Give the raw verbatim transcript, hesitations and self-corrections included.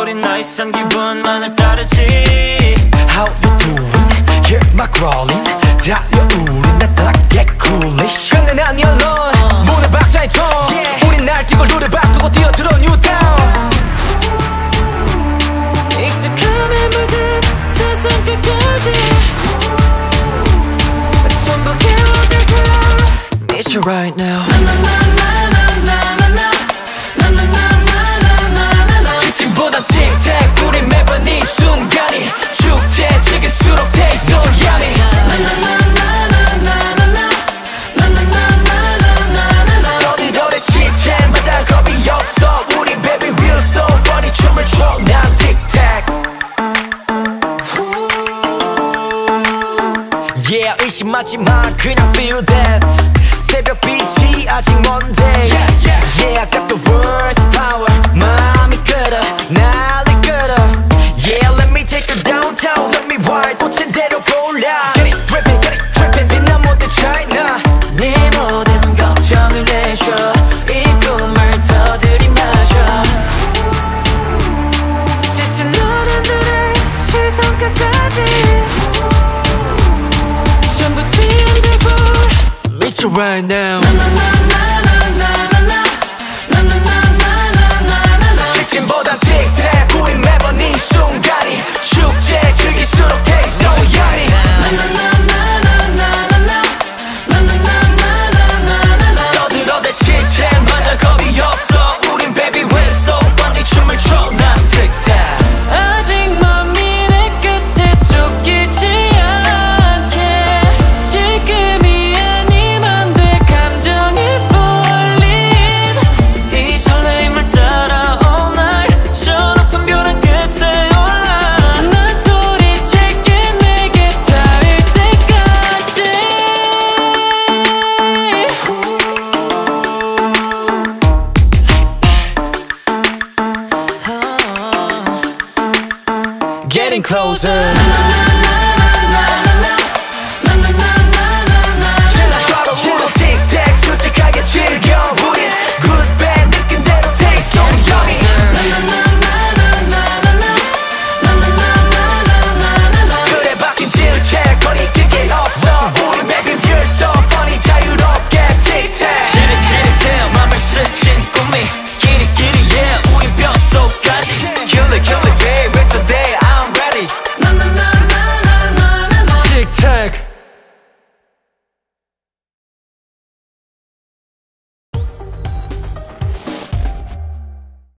우린 더 이상 기분만을 따르지. How you doing? Hear my crawling. 달려오른 나 따라 get coolish. 근데 난 alone. 문을 박자에 톤. 우린 날뛰고 룰을 바꾸고 뛰어들어 new town. 익숙함에 물든 세상 끝까지 전부 깨워들고 Need you right now. 직진보다 틱택 우린 매번 이 순간이 축제 즐길수록 taste so yummy. 너희들의 지체 맞아 겁이 없어. 우린 baby real so funny 춤을 춰 난 틱 택. Yeah 의심하지 마 그냥 feel that. 새벽 빛이 아직 Monday. Yeah, yeah. Yeah I got the worst power. 마음이 끌어 난리 끌어. Yeah let me take you downtown. Let me wild 꽂힌 대로 골라. Get it drippin' get it drippin' 빛난 모든 China. 네 모든 걱정을 내셔. 이 꿈을 더 들이마셔. 지친 어른들의 시선 끝까지 전부 뒤흔들고 Meet you right now. 직진보다 틱택 우린 매번 이 순간이 축제 즐길수록 taste so yummy. 떠들어대 지체 맞아 겁이 없어. 우린 baby we're so funny 춤을 춰 난 틱택. 아직 먼 미래 끝에 쫓기지 않게 지금이 아니면 돼 감정이 풀린 이 설레임을 따라 all night 저 높은 벼랑 끝에 올라 난 소리칠게 내게 닿을 때까지. Getting closer.